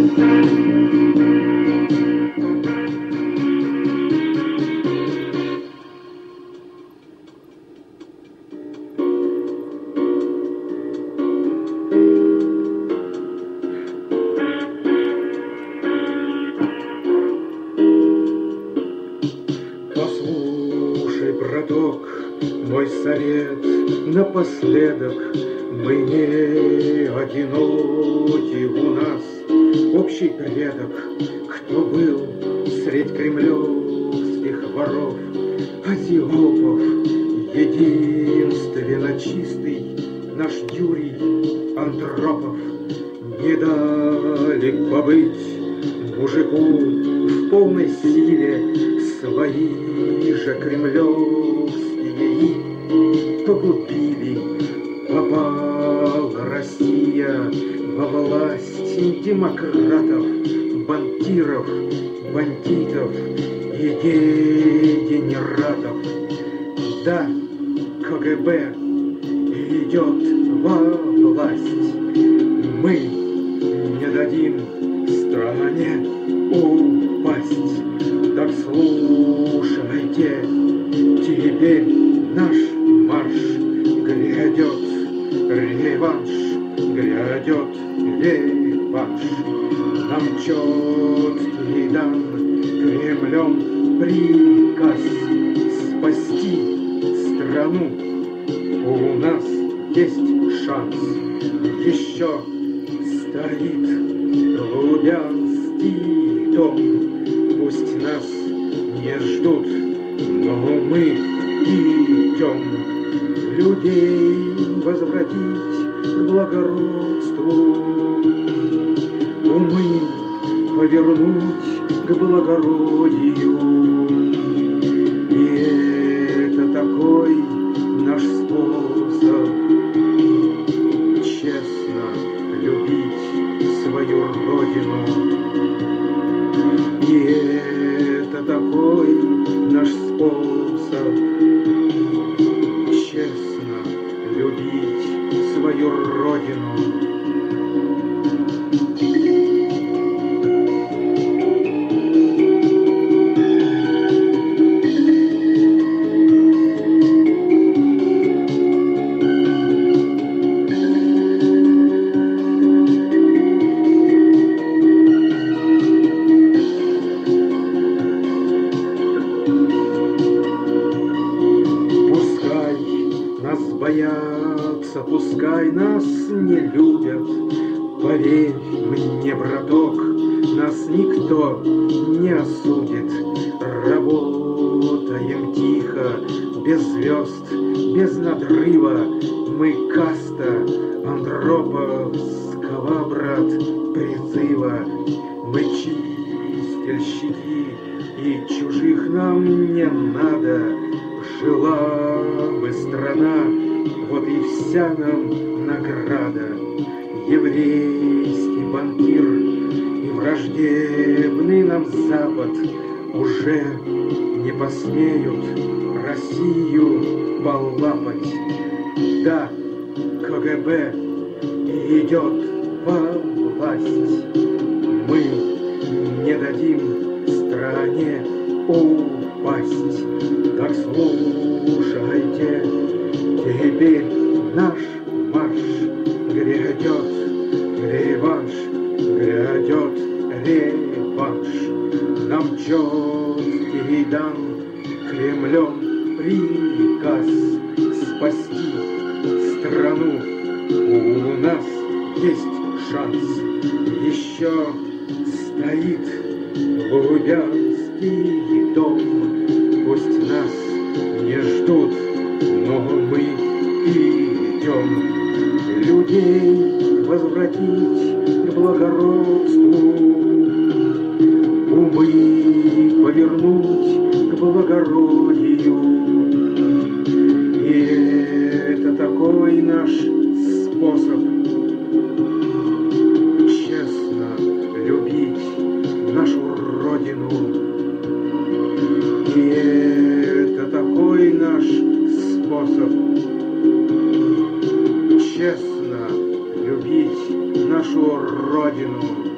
Послушай, браток, мой совет напоследок. Мы не одиноки, у нас общий предок, кто был средь кремлевских воров, азиопов, единственно чистый наш Юрий Андропов. Не дали побыть мужику в полной силе свои же кремлевские и погубили. Попала Россия во власть демократов, банкиров, бандитов и дегенератов. Да, КГБ идет во власть. Мы не дадим стране упасть. Так слушайте, теперь наш марш грядет, реванш грядет, реванш. Нам четкий дан Кремлем приказ спасти страну. У нас есть шанс, еще стоит Лубянский дом. Пусть нас не ждут, но мы идем людей возвратить к благородству, умы повернуть к благородию. И это такой наш способ честно любить свою родину. И это такой наш способ честно любить свою родину. Боятся, пускай нас не любят. Поверь мне, браток, нас никто не осудит. Работаем тихо, без звезд, без надрыва. Мы каста Андроповского, брат, призыва. Мы чистильщики, и чужих нам не надо. Жила бы страна, вот и вся нам награда. Еврейский банкир и враждебный нам Запад уже не посмеют Россию полапать. Да, КГБ идет во власть. Мы не дадим стране упасть. Так слушайте, теперь наш марш грядет, реванш грядет, реванш. Нам четкий дан Кремлем приказ спасти страну. У нас есть шанс, еще стоит Лубянский дом. Пусть нас не ждут, но мы идем людей возвратить к благородству, умы повернуть к благородию. И это такой наш способ честно любить нашу родину. И это такой наш способ честно любить нашу родину.